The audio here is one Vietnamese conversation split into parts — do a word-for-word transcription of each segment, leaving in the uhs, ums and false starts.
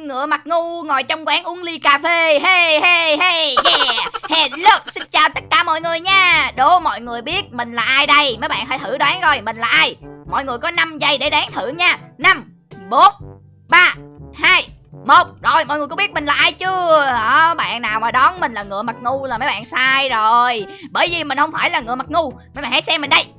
ngựa mặt ngu ngồi trong quán uống ly cà phê. Hey hey hey yeah. Hello, xin chào tất cả mọi người nha. Đố mọi người biết mình là ai đây. Mấy bạn hãy thử đoán coi mình là ai. Mọi người có năm giây để đoán thử nha. Năm, bốn, ba, hai, một. Rồi mọi người có biết mình là ai chưa? Đó, bạn nào mà đoán mình là ngựa mặt ngu là mấy bạn sai rồi. Bởi vì mình không phải là ngựa mặt ngu. Mấy bạn hãy xem mình đây.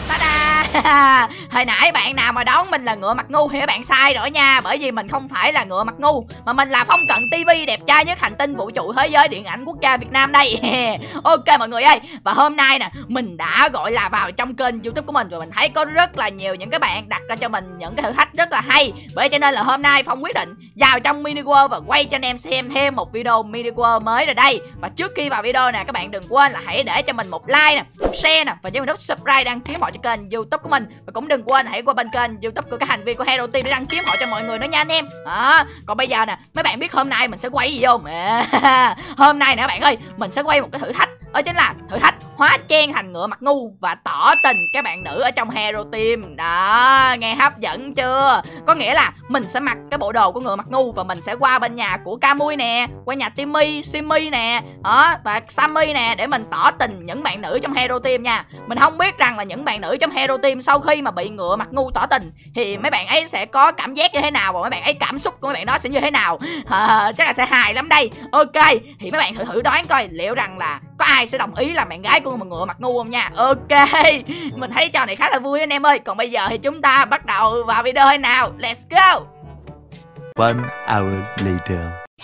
Ta-da! Hồi nãy bạn nào mà đoán mình là ngựa mặt ngu thì các bạn sai rồi nha. Bởi vì mình không phải là ngựa mặt ngu, mà mình là Phong Cận ti vi, đẹp trai nhất hành tinh vũ trụ thế giới điện ảnh quốc gia Việt Nam đây. Ok mọi người ơi. Và hôm nay nè, mình đã gọi là vào trong kênh YouTube của mình, và mình thấy có rất là nhiều những cái bạn đặt ra cho mình những cái thử thách rất là hay. Bởi cho nên là hôm nay Phong quyết định vào trong Mini World và quay cho anh em xem thêm một video Mini World mới rồi đây. Và trước khi vào video nè, các bạn đừng quên là hãy để cho mình một like nè, một share nè, và cho mình nút subscribe, đăng ký họ cho kênh YouTube của mình. Và cũng đừng quên hãy qua bên kênh YouTube của các thành viên của Hero Team để đăng ký họ cho mọi người nữa nha anh em. Đó. Còn bây giờ nè, mấy bạn biết hôm nay mình sẽ quay gì không? À, hôm nay nè các bạn ơi, mình sẽ quay một cái thử thách. Đó chính là thử thách hóa trang thành ngựa mặt ngu và tỏ tình các bạn nữ ở trong Hero Team. Đó, nghe hấp dẫn chưa? Có nghĩa là mình sẽ mặc cái bộ đồ của ngựa mặt ngu và mình sẽ qua bên nhà của Camui nè, qua nhà Timmy, Simmy nè, đó, và Sammy nè, để mình tỏ tình những bạn nữ trong Hero Team nha. Mình không biết rằng là những bạn nữ trong Hero Team sau khi mà bị ngựa mặt ngu tỏ tình thì mấy bạn ấy sẽ có cảm giác như thế nào, và mấy bạn ấy cảm xúc của mấy bạn đó sẽ như thế nào. À, chắc là sẽ hài lắm đây. Ok, thì mấy bạn thử thử đoán coi liệu rằng là có ai sẽ đồng ý là bạn gái của một ngựa mặt ngu không nha. Ok, mình thấy trò này khá là vui anh em ơi. Còn bây giờ thì chúng ta bắt đầu vào video hay nào. Let's go. One hour later.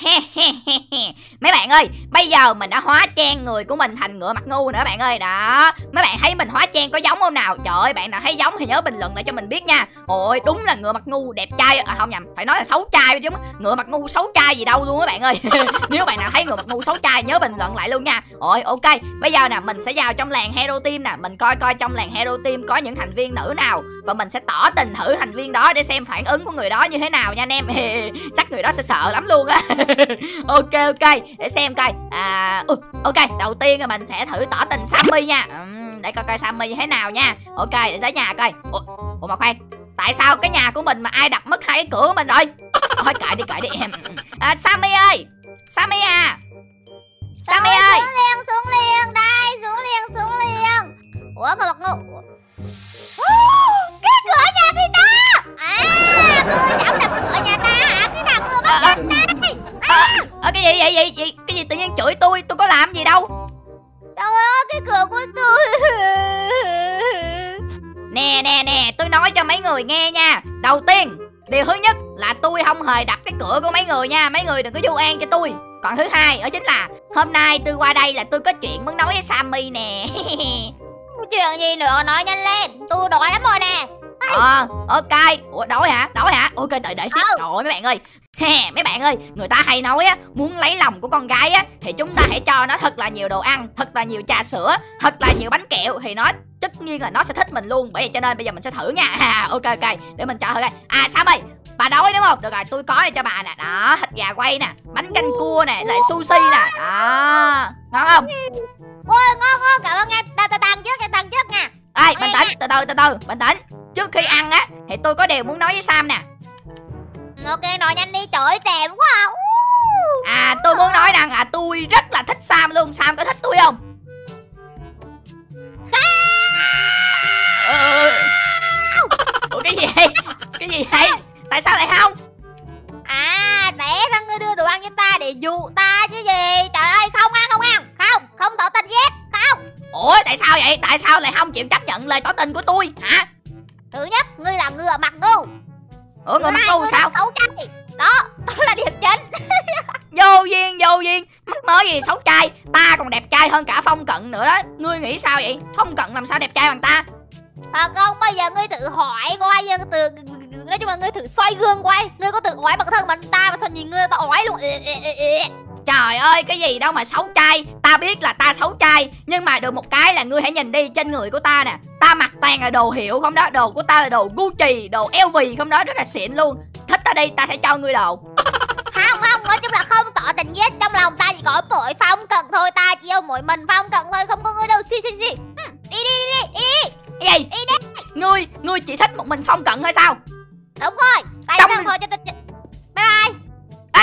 Mấy bạn ơi, bây giờ mình đã hóa trang người của mình thành ngựa mặt ngu nữa bạn ơi. Đó, mấy bạn thấy mình hóa trang có giống không nào? Trời ơi, bạn nào thấy giống thì nhớ bình luận lại cho mình biết nha. Ôi, đúng là ngựa mặt ngu đẹp trai. À không nhầm, phải nói là xấu trai chứ. Ngựa mặt ngu xấu trai gì đâu luôn các bạn ơi. Nếu bạn nào thấy ngựa mặt ngu xấu trai nhớ bình luận lại luôn nha. Ôi ok, bây giờ nè, mình sẽ vào trong làng Hero Team nè. Mình coi coi trong làng Hero Team có những thành viên nữ nào, và mình sẽ tỏ tình thử thành viên đó để xem phản ứng của người đó như thế nào nha anh em. Chắc người đó sẽ sợ lắm luôn á. Ok ok, để xem coi. À, uh, ok, đầu tiên là mình sẽ thử tỏ tình Sammy nha. uhm, Để coi coi Sammy như thế nào nha. Ok, để tới nhà coi. Ủa, ủa mà khoan, tại sao cái nhà của mình mà ai đập mất hai cái cửa của mình rồi? Thôi kệ đi kệ đi em. À, Sammy ơi, Sammy à, Sammy Rồi, ơi, xuống liền xuống liền đây, xuống liền xuống liền. Ủa ngựa mặt ngu, cái cửa nhà người ta. À, ngươi dám đập cửa nhà ta hả? Cái thằng ngựa mặt ngu đây. à, à, cái gì vậy vậy gì cái gì tự nhiên chửi tôi tôi có làm gì đâu. Đâu ơi, cái cửa của tôi. Nè nè nè, tôi nói cho mấy người nghe nha. Đầu tiên, điều thứ nhất là tôi không hề đập cái cửa của mấy người nha. Mấy người đừng có vu oan cho tôi. Còn thứ hai, đó chính là hôm nay tôi qua đây là tôi có chuyện muốn nói với Sammy nè. Chuyện gì nữa nói nhanh lên, tôi đói lắm rồi nè. Ờ, ok. Ủa đói hả? Đói hả? Ok, đợi đợi xíu. Ừ. Trời ơi mấy bạn ơi. Hè, mấy bạn ơi, người ta hay nói á, muốn lấy lòng của con gái á thì chúng ta hãy cho nó thật là nhiều đồ ăn, thật là nhiều trà sữa, thật là nhiều bánh kẹo, thì nó tất nhiên là nó sẽ thích mình luôn. Bởi vậy cho nên bây giờ mình sẽ thử nha. À, ok ok, để mình cho thử coi. À Sammy, bà đói đúng không? Được rồi, tôi có đây cho bà nè. Đó, thịt gà quay nè, bánh canh cua nè, lại sushi nè. Đó, ngon không? Ôi ngon ngon, cảm ơn nha. Ta ta tăng trước nha, tăng trước nha. Ê, bình tĩnh, từ từ từ từ, bình tĩnh. Trước khi ăn á thì tôi có điều muốn nói với Sam nè. Ok, nói nhanh đi, trời ơi tèm quá à. À, tôi muốn nói rằng là tôi rất là thích Sam luôn. Sam có thích tôi không? Ừ. Ủa cái gì vậy? Cái gì vậy? Tại sao lại không? À, té ra ngươi đưa đồ ăn cho ta để dụ ta chứ gì. Trời ơi, không ăn, không ăn. Không, không tỏ tình gì hết. Không. Ủa tại sao vậy? Tại sao lại không chịu chấp nhận lời tỏ tình của tôi hả? Thứ nhất, ngươi là ngựa mặt ngu. Ủa người mặt ngu sao? Xấu trai. Đó, đó là điểm chính. Vô duyên, vô duyên. Mắc mớ gì xấu trai? Ta còn đẹp trai hơn cả Phong Cận nữa đó. Ngươi nghĩ sao vậy? Phong Cận làm sao đẹp trai bằng ta? Thật không? Bây giờ ngươi tự hỏi coi, từ nói chung là ngươi thử xoay gương quay. Ngươi có tự oái bản thân mình ta mà sao nhìn ngươi ta oái luôn. Trời ơi, cái gì đâu mà xấu trai. Ta biết là ta xấu trai, nhưng mà được một cái là ngươi hãy nhìn đi, trên người của ta nè, ta mặc toàn là đồ hiệu không đó. Đồ của ta là đồ Gucci, đồ eo vì không đó, rất là xịn luôn. Thích ta đi, ta sẽ cho ngươi đồ. Không không, nói chung là không tỏ tình gì hết. Trong lòng ta chỉ có mỗi Phong Cận thôi. Ta chỉ yêu mỗi mình Phong Cận thôi, không có người đâu. Xì xì xì. Đi đi đi đi đi. Cái gì? Đi đi. Ngươi, ngươi chỉ thích một mình Phong Cận hay sao? Đúng rồi. Tại Trong... sao thôi cho tôi. Bye bye.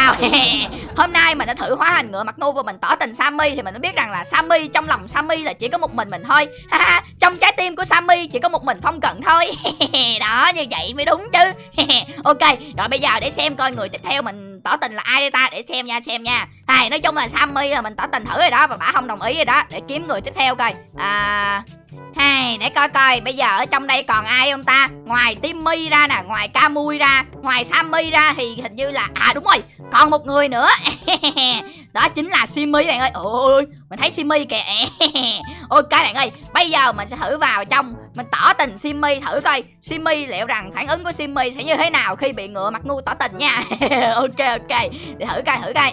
sao? Hôm nay mình đã thử hóa thành ngựa mặt ngu và mình tỏ tình Sammy thì mình mới biết rằng là Sammy, trong lòng Sammy là chỉ có một mình mình thôi. Trong trái tim của Sammy chỉ có một mình Phong Cận thôi. Đó, như vậy mới đúng chứ. Ok, rồi bây giờ để xem coi người tiếp theo mình tỏ tình là ai đây ta, để xem nha, xem nha. Hay nói chung là Sammy là mình tỏ tình thử rồi đó và bả không đồng ý rồi đó, để kiếm người tiếp theo coi. À hay để coi coi bây giờ ở trong đây còn ai không ta? Ngoài Timmy ra nè, ngoài Camui ra, ngoài Sammy ra thì hình như là à đúng rồi, còn một người nữa. Đó chính là Simmy bạn ơi. Ôi mình thấy Simmy kìa. Ok bạn ơi, bây giờ mình sẽ thử vào trong, mình tỏ tình Simmy thử coi Simmy liệu rằng phản ứng của Simmy sẽ như thế nào khi bị ngựa mặt ngu tỏ tình nha. Ok ok, để thử coi thử coi.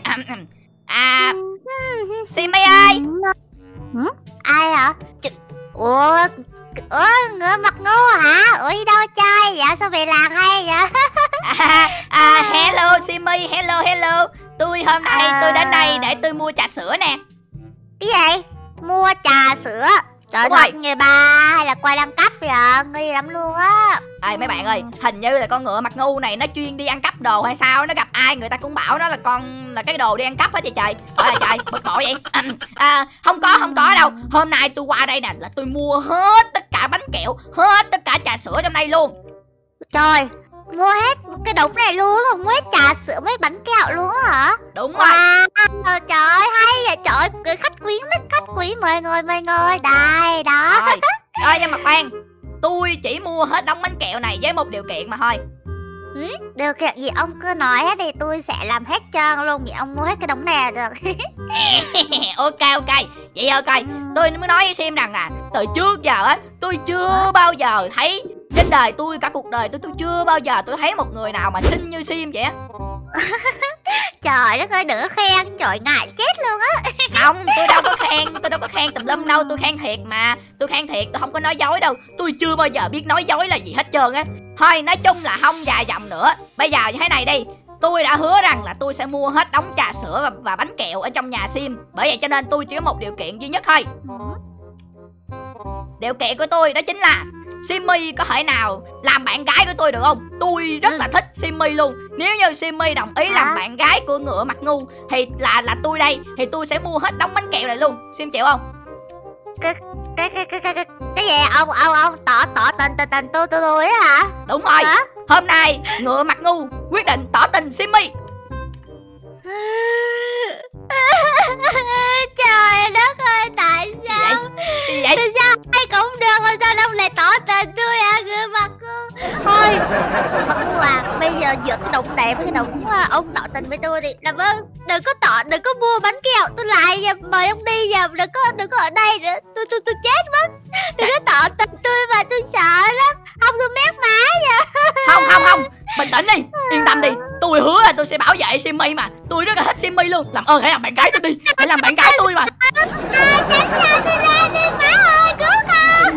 À Simmy ơi. Ai hả? Ủa, ủa ngựa mặt ngu hả? Ủa đi đâu chơi vậy? Sao về làng hay vậy? à, à, hello Simmy, hello hello. Tôi hôm nay à... tôi đến đây để tôi mua trà sữa nè. Cái gì? Mua trà sữa? Trời ơi, người bà hay là quay đăng cấp vậy? Nghi lắm luôn á. Ê mấy bạn ơi, hình như là con ngựa mặt ngu này nó chuyên đi ăn cắp đồ hay sao? Nó gặp ai người ta cũng bảo nó là con là cái đồ đi ăn cắp hết vậy trời. Ôi là trời, bực bội vậy. À, à, không có, không có đâu. Hôm nay tôi qua đây nè là tôi mua hết tất cả bánh kẹo, hết tất cả trà sữa trong đây luôn. Trời, mua hết cái đống này luôn, không hết trà sữa mấy bánh kẹo luôn hả? Đúng rồi. Wow, trời ơi, hay vậy trời, khách quý mấy khách quý mời ngồi mời ngồi đây đó. Rồi, rồi nhưng mà khoan, tôi chỉ mua hết đống bánh kẹo này với một điều kiện mà thôi. Ừ, điều kiện gì ông cứ nói hết đi, tôi sẽ làm hết trơn luôn. Vậy ông mua hết cái đống này là được. Ok ok, vậy ok. Ừ. Tôi mới nói với Sim rằng là từ trước giờ á, tôi chưa bao giờ thấy trên đời tôi, cả cuộc đời tôi tôi chưa bao giờ tôi thấy một người nào mà xinh như Sim vậy á. Trời đất ơi, đừng có khen, trời ngại chết luôn á. Không, tôi đâu có khen, tôi đâu có khen tùm lum đâu, tôi khen thiệt mà. Tôi khen thiệt, tôi không có nói dối đâu. Tôi chưa bao giờ biết nói dối là gì hết trơn á. Thôi nói chung là không dài dòng nữa. Bây giờ như thế này đi, tôi đã hứa rằng là tôi sẽ mua hết đống trà sữa và, và bánh kẹo ở trong nhà Sim. Bởi vậy cho nên tôi chỉ có một điều kiện duy nhất thôi. Điều kiện của tôi đó chính là Simmy có thể nào làm bạn gái của tôi được không? Tôi rất là thích Simmy luôn. Nếu như Simmy đồng ý làm bạn gái của ngựa mặt ngu thì là là tôi đây, thì tôi sẽ mua hết đống bánh kẹo này luôn. Sim chịu không? Cái cái cái cái cái, cái, cái gì ông ông ông tỏ tỏ tình tình tình tôi tôi tôi á hả? Đúng rồi. Hả? Hôm nay ngựa mặt ngu quyết định tỏ tình Simmy. Trời đất ơi, tại sao? Gì vậy? Tại sao ai cũng được mà sao ông lại tỏ tình tôi à, ngựa mặt ngu? Thôi, ngựa mặt ngu à, bây giờ giữa cái đống này với cái đống ông tỏ tình với tôi thì làm ơn đừng có tỏ, đừng có mua bánh kẹo tôi lại, mời ông đi giờ, đừng có đừng có ở đây nữa, tôi tôi tôi chết mất. Đừng có tỏ tình tôi mà tôi sợ lắm, không tôi mét má vậy. Không không không, bình tĩnh đi, yên tâm đi, tôi hứa là tôi sẽ bảo vệ Simmy mà, tôi rất là thích Simmy luôn. Làm ơn hãy làm bạn gái tôi đi, hãy làm bạn gái tôi mà. À, chết sao tôi ra đi má ơi, cứu con.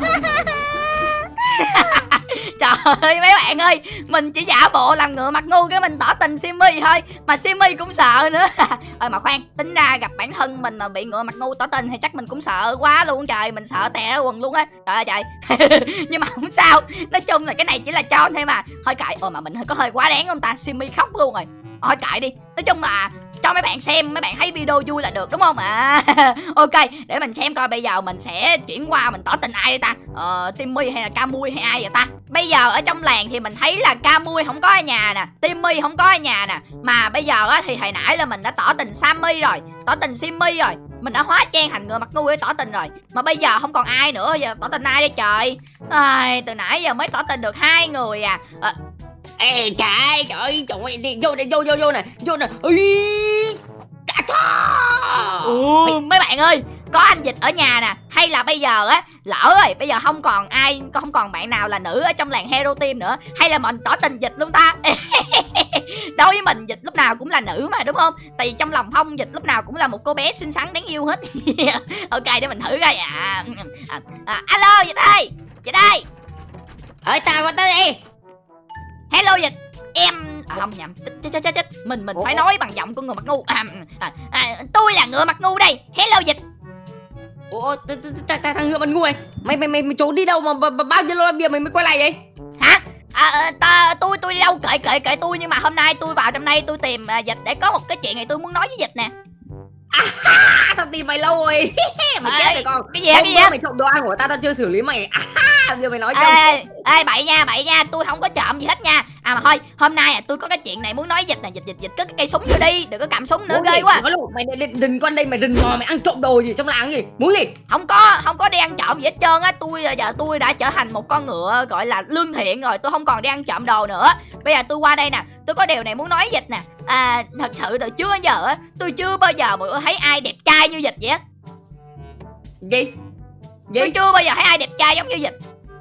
Trời ơi mấy bạn ơi, mình chỉ giả bộ làm ngựa mặt ngu cái mình tỏ tình Simmy thôi mà Simmy cũng sợ nữa. Ơi mà khoan, tính ra gặp bản thân mình mà bị ngựa mặt ngu tỏ tình thì chắc mình cũng sợ quá luôn trời, mình sợ tè ra quần luôn á. Trời ơi trời. Nhưng mà không sao, nói chung là cái này chỉ là cho thôi mà. Thôi kệ, ồ mà mình có hơi quá đáng không ta? Simmy khóc luôn rồi. Thôi kệ đi, nói chung là cho mấy bạn xem, mấy bạn thấy video vui là được đúng không ạ? À, ok, để mình xem coi bây giờ mình sẽ chuyển qua mình tỏ tình ai đây ta? Ờ, Timmy hay là Camui hay ai vậy ta? Bây giờ ở trong làng thì mình thấy là Camui không có ở nhà nè, Timmy không có ở nhà nè. Mà bây giờ á thì hồi nãy là mình đã tỏ tình Sammy rồi, tỏ tình Simmy rồi. Mình đã hóa trang thành ngựa mặt ngu để tỏ tình rồi. Mà bây giờ không còn ai nữa, giờ tỏ tình ai đây trời? À, từ nãy giờ mới tỏ tình được hai người à. À ê trời ơi, trời ơi, trời ơi, đi vô đi, vô vô vô nè, vô nè. Ui, ừ, mấy bạn ơi, có anh Dịch ở nhà nè, hay là bây giờ á lỡ rồi, bây giờ không còn ai, không còn bạn nào là nữ ở trong làng Hero Team nữa, hay là mình tỏ tình Dịch luôn ta? Đối với mình Dịch lúc nào cũng là nữ mà đúng không? Tại vì trong lòng Phong Dịch lúc nào cũng là một cô bé xinh xắn đáng yêu hết. Ok, để mình thử coi. À, à, à, alo Dịch ơi, Dịch ơi. Ơi tao qua tới đi. Hello Dịch, em à, không nhầm, chết chết chết chết, mình mình Ủa? phải nói bằng giọng của ngựa mặt ngu. À, à, à, tôi là ngựa mặt ngu đây. Hello Dịch. Ủa, thằng ngựa mặt ngu này, mày mày mày trốn đi đâu mà bao nhiêu lâu bây giờ mày mới quay lại vậy? Hả? À, ta, tôi tôi đi đâu kệ kệ kệ tôi, nhưng mà hôm nay tôi vào trong đây tôi tìm à, Dịch để có một cái chuyện này tôi muốn nói với Dịch nè. À, tao tìm mày lâu rồi. Mày chết rồi con. Cái gì á, cái gì á? Mày trộm đồ ăn của tao, tao chưa xử lý mày. À, giờ mày nói ê, ê, ê, bậy nha, bậy nha, tôi không có trộm gì hết nha. À mà thôi, hôm nay à, tôi có cái chuyện này muốn nói với Dịch nè. Dịch dịch dịch cất cái cây súng vô đi, đừng có cầm súng nữa, muốn ghê gì? quá. Nói luôn, mày đừng qua đây mày rình mò mày ăn trộm đồ gì trong làng gì. Muốn gì? Không có, không có đi ăn trộm gì hết trơn á. Tôi giờ tôi đã trở thành một con ngựa gọi là lương thiện rồi, tôi không còn đi ăn trộm đồ nữa. Bây giờ tôi qua đây nè, tôi có điều này muốn nói với Dịch nè. À, thật sự từ trước đến giờ á, tôi chưa bao giờ mà thấy ai đẹp trai như Dịch vậy á. Gì? Gì? Tôi chưa bao giờ thấy ai đẹp trai giống như Dịch.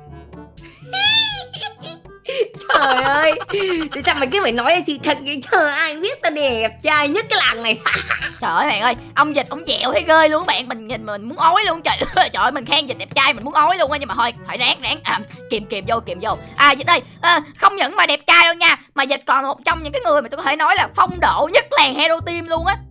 Trời ơi, thì sao mày cứ phải nói chị thật vậy? Trời, ai biết tao đẹp trai nhất cái làng này. Trời ơi bạn ơi, ông Dịch ông dẹo thấy ghê luôn bạn. Mình nhìn mình muốn ói luôn trời. Trời ơi, mình khen Dịch đẹp trai mình muốn ói luôn á. Nhưng mà thôi, phải ráng ráng à, kìm kìm vô kìm vô. À Dịch ơi, à, không những mà đẹp trai đâu nha, mà Dịch còn một trong những cái người mà tôi có thể nói là phong độ nhất làng Hero Team luôn á.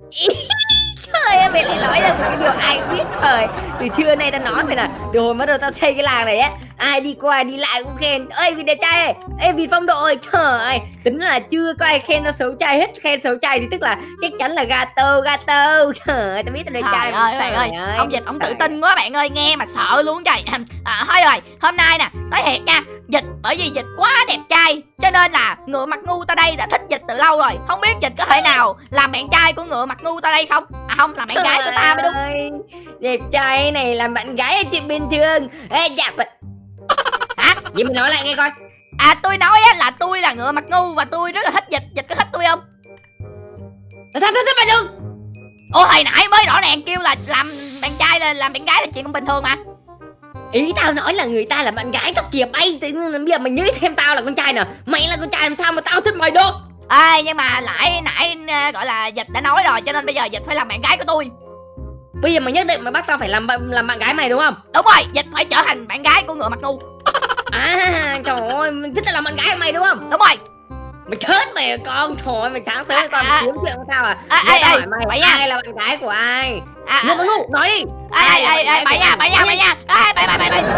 Trời ơi, mày lại nói ra một cái điều ai biết. Trời, từ trưa nay tao nói mày là từ hồi bắt đầu tao xây cái làng này á, ai đi qua đi lại cũng khen ơi vì đẹp trai ơi, ê vì phong độ ơi. Trời ơi, tính là chưa có ai khen nó xấu trai hết. Khen xấu trai thì tức là chắc chắn là gato gato. Trời ơi, tao biết tao đẹp trai. Trời ơi bạn ơi, ông Dịch ông tự tin quá bạn ơi, nghe mà sợ luôn trời. À, thôi rồi, hôm nay nè, nói thiệt nha, Dịch bởi vì Dịch quá đẹp trai cho nên là ngựa mặt ngu ta đây đã thích Dịch từ lâu rồi. Không biết Dịch có thể nào làm bạn trai của ngựa mặt ngu ta đây không? À không, làm bạn gái của ta mới đúng. Đẹp trai này làm bạn gái là chuyện bình thường. Ê dạ vậy. Hả? Vậy mình nói lại nghe coi. À tôi nói á là tôi là ngựa mặt ngu và tôi rất là thích Dịch. Dịch có thích tôi không? Sao sao sao mày đừng. Ủa hồi nãy mới rõ ràng kêu là làm bạn trai là làm bạn gái là chuyện không bình thường mà. Ý tao nói là người ta là bạn gái tao kìa bay. Tự nhiên bây giờ mày nghĩ thêm tao là con trai nè. Mày là con trai làm sao mà tao thích mày được. Ê nhưng mà lại nãy gọi là Dịch đã nói rồi, cho nên bây giờ Dịch phải làm bạn gái của tôi. Bây giờ mày nhất định mày bắt tao phải làm làm bạn gái mày đúng không? Đúng rồi, Dịch phải trở thành bạn gái của ngựa mặt ngu. À trời ơi, mình thích là làm bạn gái của mày đúng không? Đúng rồi. Mày chết mày à, con. Trời ơi, mày sáng sớm con kiếm chuyện của tao à? À, Mày ê, hỏi ê, mày mày ai nha. là bạn gái của ai? À, Ngô Văn Ngu, nói đi. Ê ê ê, mày nha, mày nha, mày nha. Ê mày mày mày mày.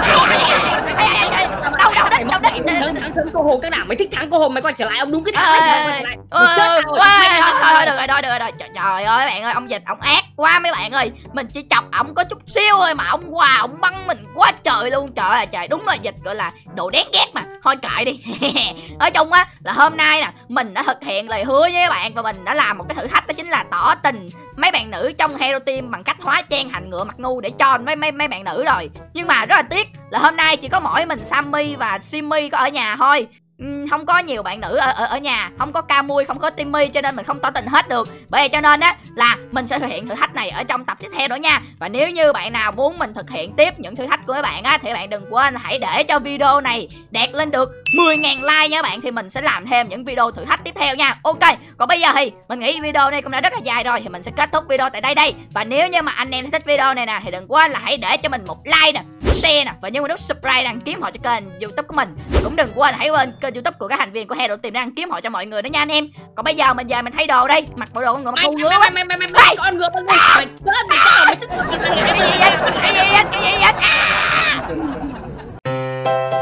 Đâu đâu đất, đâu đất. Sáng sớm cô Hồ cái nào mày thích thắng cô Hồ mày quay trở lại ông đúng cái thằng này mày quay trở lại. Ôi thôi thôi được rồi, thôi được rồi. Trời ơi bạn ơi, ông Dịch ông ác quá mấy bạn ơi. Mình chỉ chọc ổng có chút xíu thôi mà ông qua ổng bắn mình quá trời luôn. Trời ơi trời, đúng là Dịch gọi là đồ đáng ghét mà. Thôi kệ đi. Nói chung á là hôm nay nè, mình đã thực hiện lời hứa với các bạn và mình đã làm một cái thử thách, đó chính là tỏ tình mấy bạn nữ trong Hero Team bằng cách hóa trang thành ngựa mặt ngu để cho mấy mấy mấy bạn nữ rồi. Nhưng mà rất là tiếc là hôm nay chỉ có mỗi mình Sammy và Simmy có ở nhà thôi. Uhm, không có nhiều bạn nữ ở ở, ở nhà, không có Camui, không có Timmy, cho nên mình không tỏ tình hết được. Bởi vậy cho nên á là mình sẽ thực hiện thử thách này ở trong tập tiếp theo nữa nha. Và nếu như bạn nào muốn mình thực hiện tiếp những thử thách của các bạn á thì bạn đừng quên hãy để cho video này đạt lên được mười ngàn like nha bạn, thì mình sẽ làm thêm những video thử thách tiếp theo nha. Ok, còn bây giờ thì mình nghĩ video này cũng đã rất là dài rồi, thì mình sẽ kết thúc video tại đây đây. Và nếu như mà anh em thích video này nè thì đừng quên là hãy để cho mình một like nè, một share nè, và nhớ nút subscribe đăng ký họ cho kênh YouTube của mình. Cũng đừng quên hãy quên kênh YouTube của các thành viên của Hero Team đăng ký họ cho mọi người đó nha anh em. Còn bây giờ mình về mình thay đồ đây, mặc bộ đồ con ngựa mặt ngu ngứa quá. Mày mày mày mày con ngựa con ngựa mày chết mày chết mày thích cái gì vậy cái gì vậy cái gì vậy.